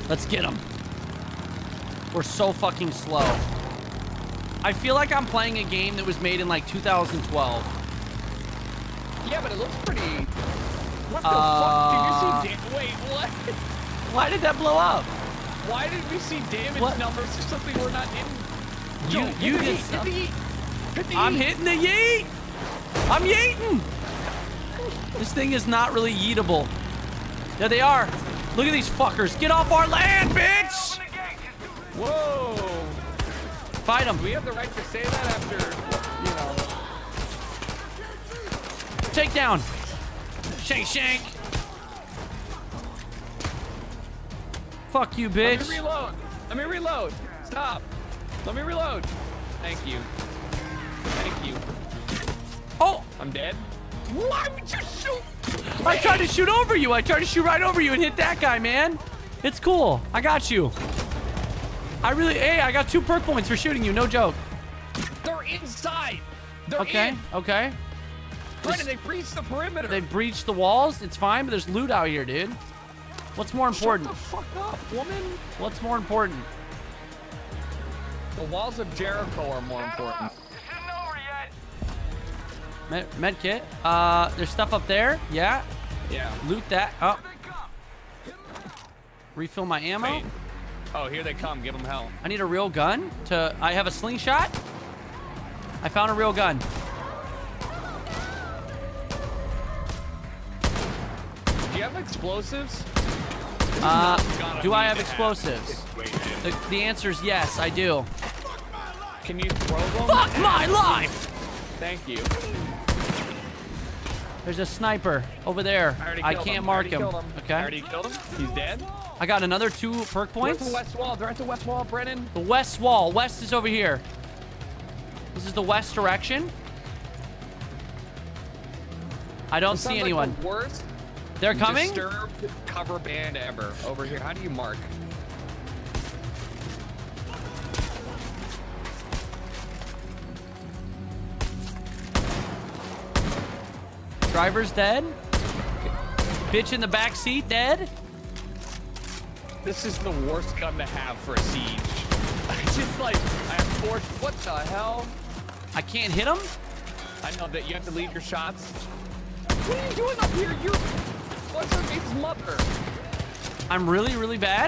Let's get them. We're so fucking slow. I feel like I'm playing a game that was made in like 2012. Yeah, but it looks pretty... What the fuck? Did you see... Wait, what? Why did that blow up? Why did we see damage numbers or something we're not in? You did stuff. I'm hitting the yeet! I'm yeeting! This thing is not really yeetable. There they are. Look at these fuckers. Get off our land, bitch! Whoa! Fight them. We have the right to say that after, you know. Take down. Shank, shank. Fuck you, bitch. Let me reload. Let me reload. Stop. Let me reload. Thank you. Thank you. Oh! I'm dead. Why would you shoot? I tried to shoot over you. I tried to shoot right over you and hit that guy, man. It's cool. I got you. Hey, I got 2 perk points for shooting you. No joke. They're inside. They're in. Okay. Brennan, they breached the perimeter. They breached the walls. It's fine, but there's loot out here, dude. What's more important? Shut the fuck up, woman. What's more important? The walls of Jericho are more important. Med kit. There's stuff up there. Yeah. Yeah. Loot that. Oh. Refill my ammo. Wait. Oh, here they come. Give them hell. I need a real gun. I have a slingshot. I found a real gun. Do you have explosives? Do I have explosives? The answer is yes, I do. Can you throw them? Fuck my life! Thank you. There's a sniper over there. I can't mark him. Okay. I already killed him. He's dead. I got another 2 perk points. Where's the west wall? They're at the west wall, Brennan. The west wall. West is over here. This is the west direction. I don't see anyone. Like the worst They're coming? disturbed cover band ever. Over here. How do you mark? Driver's dead. Bitch in the back seat dead. This is the worst gun to have for a siege. Just like, I have 4. What the hell? I can't hit him? I know that you have to leave your shots. What are you doing up here? You're... What's her name's mother? I'm really, really bad?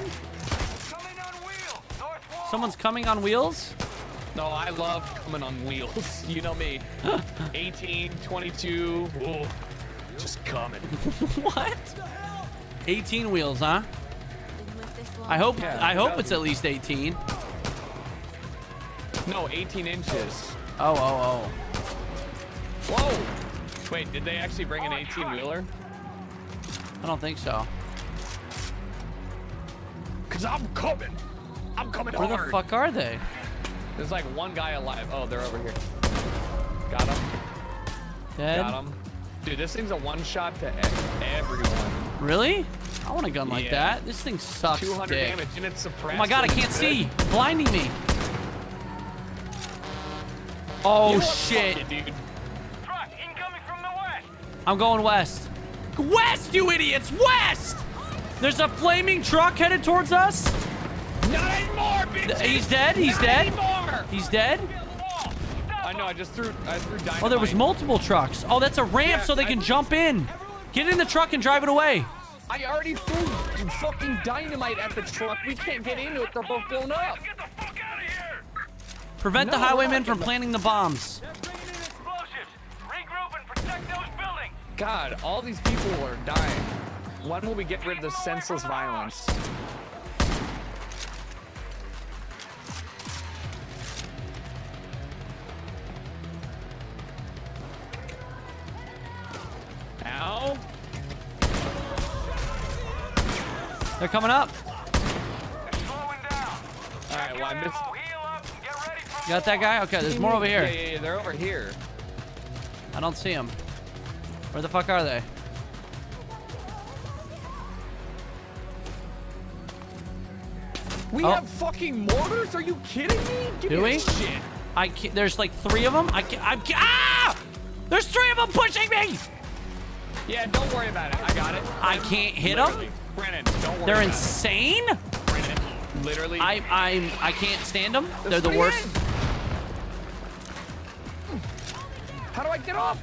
Someone's coming on wheels? No, I love coming on wheels. You know me. 18, 22. Ooh, just coming. What? 18 wheels, huh? I hope it's at least 18. No, 18 inches. Oh. Whoa! Wait, did they actually bring an 18-wheeler? I don't think so. Cause I'm coming. I'm coming hard. Where the fuck are they? There's like one guy alive. Oh, they're over here. Got him. Dead. Got him. Dude, this thing's a one-shot to everyone. Really? I want a gun like that. This thing sucks. 200 dick. damage and it's suppressed. Oh my god, I can't see. Blinding me. Oh shit. Fuck it, dude. Truck incoming from the west. I'm going west. West, you idiots! West! There's a flaming truck headed towards us. Not anymore, bitch. He's dead. He's dead. He's dead. I know. I threw dynamite. Oh, there was multiple trucks. Oh, that's a ramp so they can jump in. Get in the truck and drive it away. I already threw fucking dynamite at the truck. We can't get into it. They're both blown up. Get the fuck out of here. Prevent the highwaymen from planting the bombs. They're bringing in explosives. Regroup and protect those buildings. God, all these people are dying. When will we get rid of the senseless violence? Ow. They're coming up. They're slowing down. All right, well, I missed. Heal up and get ready for You got that guy? Okay, there's more over here. Yeah, they're over here. I don't see them. Where the fuck are they? We have fucking mortars? Are you kidding me? Give Do me we? that shit. I can't, there's like 3 of them. Ah! There's 3 of them pushing me! Yeah, don't worry about it. I got it. I can't hit them? Brennan, don't worry They're about insane? it. literally. I can't stand them. They're the worst. How do I get off?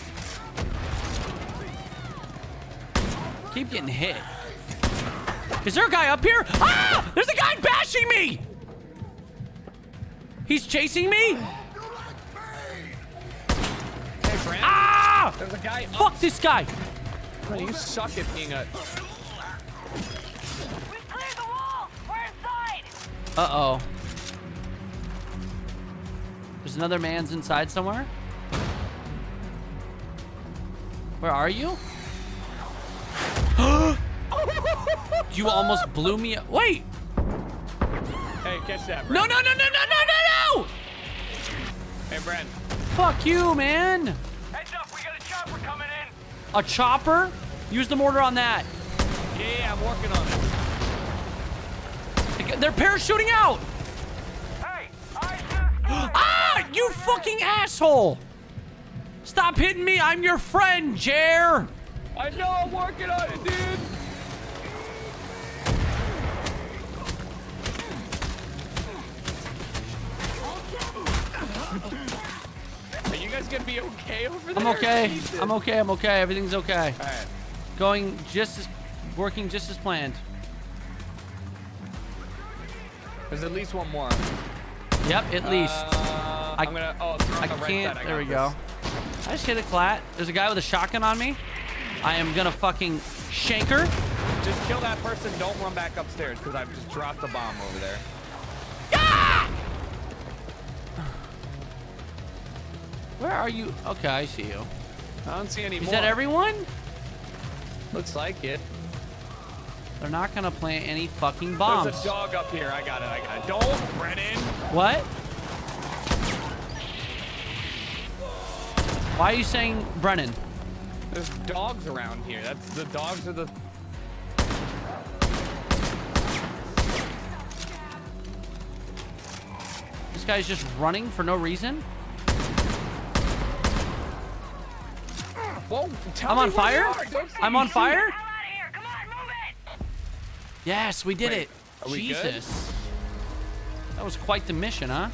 Keep getting hit. Is there a guy up here? Ah! There's a guy bashing me! He's chasing me? Hey, Brent. Ah! There's a guy. Fuck this guy. Man, you suck at being a. We've cleared the wall. We're inside. Uh-oh. There's another man's inside somewhere. Where are you? You almost blew me up. Wait. Hey, catch that, Brent. No, no, no, no, no, no, no, no! Hey, Brent. Fuck you, man. Heads up, we got a chopper coming in. A chopper? Use the mortar on that. Yeah, I'm working on it. They're parachuting out. Hey, Ah, you fucking asshole. Stop hitting me. I'm your friend, Jer. I know, I'm working on it, dude. Are you guys gonna be okay over there? I'm okay. Jesus. I'm okay. I'm okay. Everything's okay. All right. Going just as, working just as planned. There's at least one more. Yep, at least. I'm gonna. Oh, it's on I the right can't. side. There we go. I just hit a clat. There's a guy with a shotgun on me. I am gonna fucking shank her. Just kill that person. Don't run back upstairs because I've just dropped the bomb over there. Ah! Where are you? Okay, I see you. I don't see any more. Is that everyone? Looks like it. They're not gonna plant any fucking bombs. There's a dog up here. I got it. Don't, Brennan. What? Why are you saying Brennan? There's dogs around here. That's the dogs are the. This guy's just running for no reason. Whoa! I'm on fire. I'm on fire. Hell out of here. Come on, move it. Yes, we did it. are we good? Jesus. That was quite the mission, huh?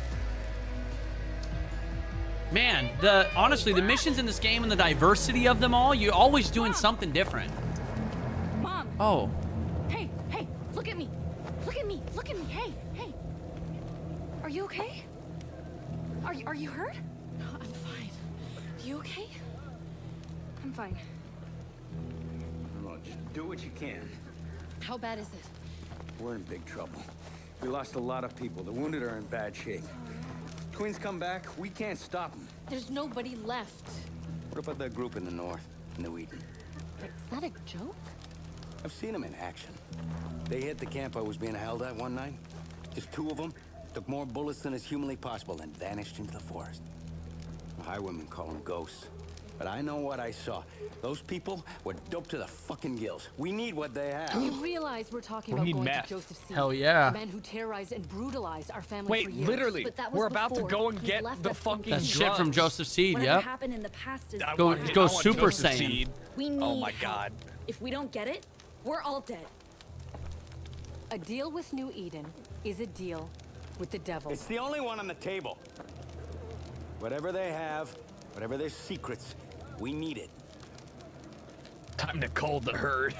Man, honestly, the missions in this game and the diversity of them all, you're always doing something different. Mom. Oh. Hey, hey, look at me. Look at me. Look at me. Hey, hey. Are you okay? Are you hurt? No, I'm fine. You okay? I'm fine. Well, just do what you can. How bad is it? We're in big trouble. We lost a lot of people. The wounded are in bad shape. Twins come back, we can't stop them. There's nobody left. What about that group in the north, New Eden? Is that a joke? I've seen them in action. They hit the camp I was being held at one night. Just two of them took more bullets than is humanly possible and vanished into the forest. The highwaymen call them ghosts. But I know what I saw. Those people were doped to the fucking gills. We need what they have. You realize we're talking We about need going meth. to Joseph Seed. Hell yeah. The man who terrorized and brutalized our family Wait, for years. literally, But that was we're about to before go and he get left the us fucking That's drugs. shit from Joseph Seed, Whatever yep. happened in the past is I Go- want- go I want Super Joseph Saiyan. Seed. we need Oh my help. god. If we don't get it, we're all dead. A deal with New Eden is a deal with the devil. It's the only one on the table. Whatever they have, whatever their secrets, we need it. Time to cull the herd.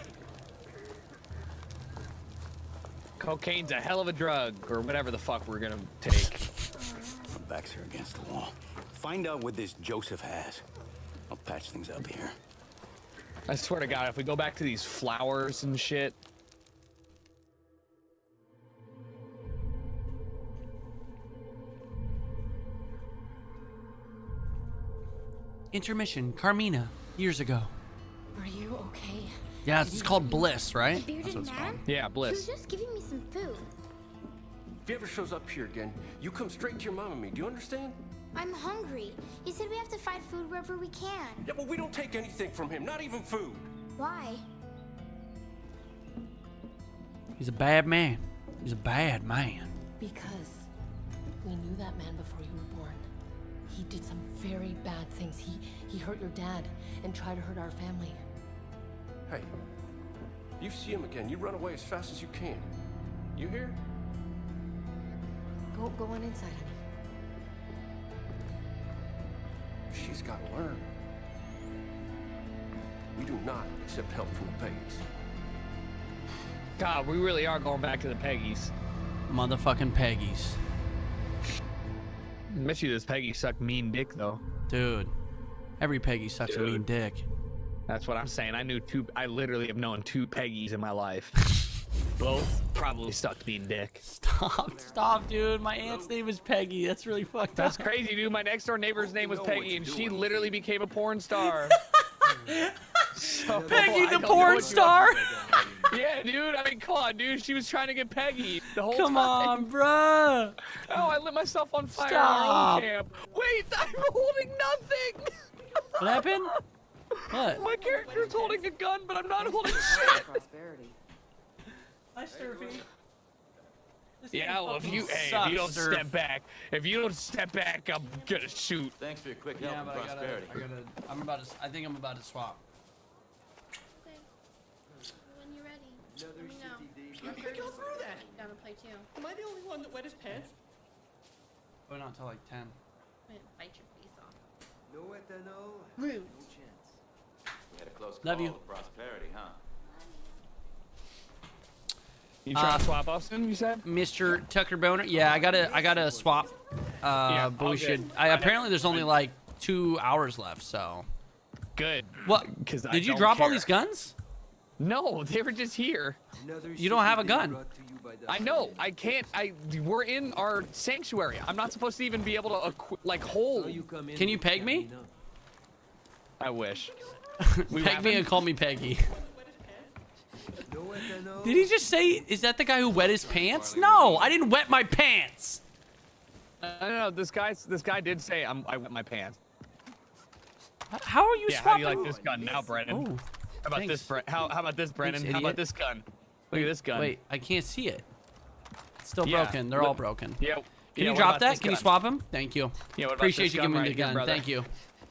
Cocaine's a hell of a drug, or whatever the fuck we're gonna take. My backs are against the wall. Find out what this Joseph has. I'll patch things up here. I swear to God, if we go back to these flowers and shit. Intermission, Carmina, years ago. Are you okay? Yeah, it's called Bliss, right? The bearded man? Yeah, He Bliss. was just giving me some food. If he ever shows up here again, you come straight to your mom and me. Do you understand? I'm hungry. He said we have to find food wherever we can. Yeah, but we don't take anything from him, not even food. Why? He's a bad man. He's a bad man. Because we knew that man before you were born. He did some very bad things. He hurt your dad and tried to hurt our family. Hey, you see him again, you run away as fast as you can. You hear? Go on inside, honey. She's got to learn. We do not accept help from the Peggies. God, we really are going back to the Peggies. Motherfucking Peggies. Miss you, this Peggy suck mean dick though. Dude, every Peggy sucks a mean dick. That's what I'm saying. I literally have known 2 Peggies in my life. Both probably sucked mean dick. Stop, dude. My aunt's name is Peggy. That's really fucked up. That's crazy, dude. My next door neighbor's name was Peggy, and she literally became a porn star. So, Peggy the porn star? Yeah, dude. I mean, come on, dude. She was trying to get Peggy the whole time. Come on, bruh. Oh, I lit myself on fire Stop. in our own camp. Wait, I'm holding nothing. What happened? What? My character's holding a gun, but I'm not holding shit. Hi, Surfy. Yeah, well, if you don't step back, I'm gonna shoot. Thanks for your quick help and prosperity. I think I'm about to swap. Okay. When you're ready. Let me know. You can go through that. Down to play too. Am I the only one that wet his pants? Oh, not until like 10. I'm gonna bite your face off. No ethanol. Rude. No chance. We had a close Love call you. with prosperity, huh? You trying to swap Austin, you said? Mr. Tucker Boner? Yeah, I gotta swap. But we should. Apparently, there's only like 2 hours left, so. Good. What? Did you drop all these guns? No, they were just here. You don't have a gun. I know. I can't. We're in our sanctuary. I'm not supposed to even be able to like hold. Can you peg me? I wish. Peg me and call me Peggy. Did he just say, is that the guy who wet his pants? No, I didn't wet my pants. No, this guy did say I wet my pants. How are you swapping? swapping? How do you like this gun now, Brennan? Oh, how about this, how about this, Brennan? Thanks, how about idiot. this gun? Look at this gun. Wait, I can't see it. It's still broken. They're all broken. Yeah. Can you drop that? Can you swap him? Thank you. Yeah, what about Appreciate this you gun giving me right the here, gun. brother? Thank you.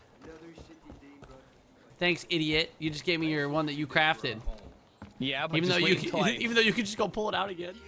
Thanks, idiot. You just gave me your one that you crafted. Yeah, but even just though wait until even though you could just go pull it out again.